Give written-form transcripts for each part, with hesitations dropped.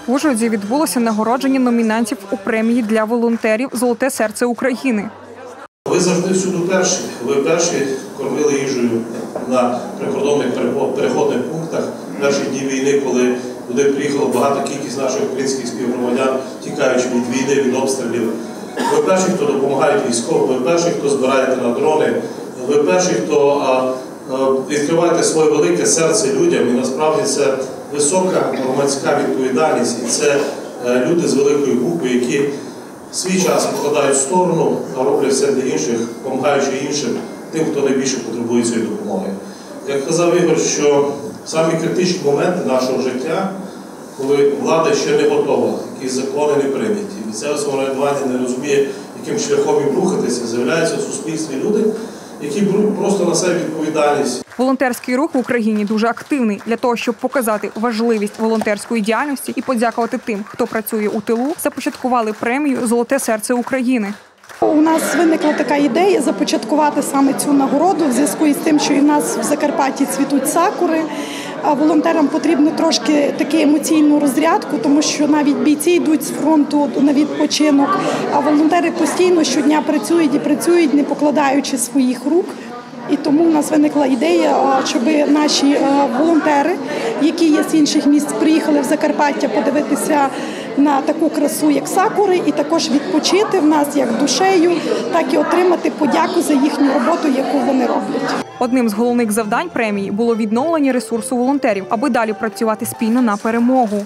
В Ужгороді відбулося нагородження номінантів у премії для волонтерів «Золоте серце України». Ви завжди всюди перші. Ви перші кормили їжею на прикордонних переходних пунктах перші дні війни, коли туди приїхала багата кількість наших українських співгромадян, тікаючи від війни, від обстрілів. Ви перші, хто допомагає військовим, ви перші, хто збираєте на дрони, ви перші, хто відкриваєте своє велике серце людям. І насправді це висока громадська відповідальність. І це люди з великої букви, які свій час покладають в сторону, а роблять все для інших, допомагаючи іншим, тим, хто найбільше потребує цієї допомоги. Як казав Ігор, що самі критичні моменти нашого життя, коли влада ще не готова, якісь закони не прийняті, місцеве самоврядування не розуміє, яким шляхом їм рухатися, з'являються в суспільстві люди, які беруть просто на себе відповідальність. Волонтерський рух в Україні дуже активний. Для того, щоб показати важливість волонтерської діяльності і подякувати тим, хто працює у тилу, започаткували премію «Золоте серце України». У нас виникла така ідея започаткувати саме цю нагороду в зв'язку із тим, що і в нас в Закарпатті цвітуть сакури. А волонтерам потрібно трошки таку емоційну розрядку, тому що навіть бійці йдуть з фронту на відпочинок, а волонтери постійно щодня працюють і працюють, не покладаючи своїх рук. І тому в нас виникла ідея, щоб наші волонтери, які є з інших місць, приїхали в Закарпаття подивитися на таку красу, як сакури, і також відпочити в нас як душею, так і отримати подяку за їхню роботу, яку вони роблять. Одним з головних завдань премії було відновлення ресурсу волонтерів, аби далі працювати спільно на перемогу.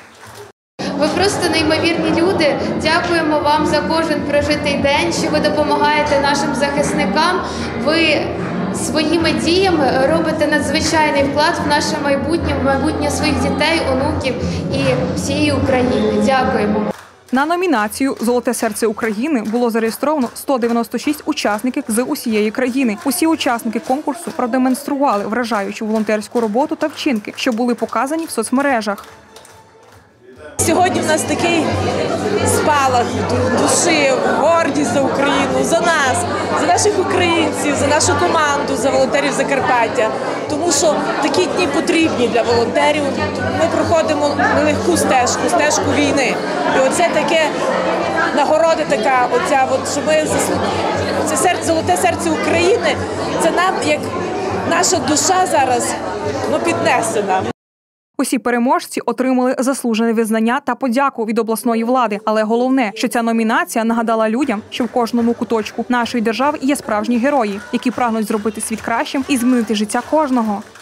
Ви просто неймовірні люди. Дякуємо вам за кожен прожитий день, що ви допомагаєте нашим захисникам. Ви своїми діями робите надзвичайний вклад в наше майбутнє, в майбутнє своїх дітей, онуків і всієї України. Дякуємо. На номінацію «Золоте серце України» було зареєстровано 196 учасників з усієї країни. Усі учасники конкурсу продемонстрували вражаючу волонтерську роботу та вчинки, що були показані в соцмережах. Сьогодні в нас такий спалах душі, гордість за Україну, за нас, за наших українців, за нашу команду, за волонтерів Закарпаття. Тому що такі дні потрібні для волонтерів. Ми проходимо нелегку стежку війни. І оце таке нагорода така, що ми це «Золоте серце України», це нам, як наша душа зараз, піднесена. Усі переможці отримали заслужене визнання та подяку від обласної влади. Але головне, що ця номінація нагадала людям, що в кожному куточку нашої держави є справжні герої, які прагнуть зробити світ кращим і змінити життя кожного.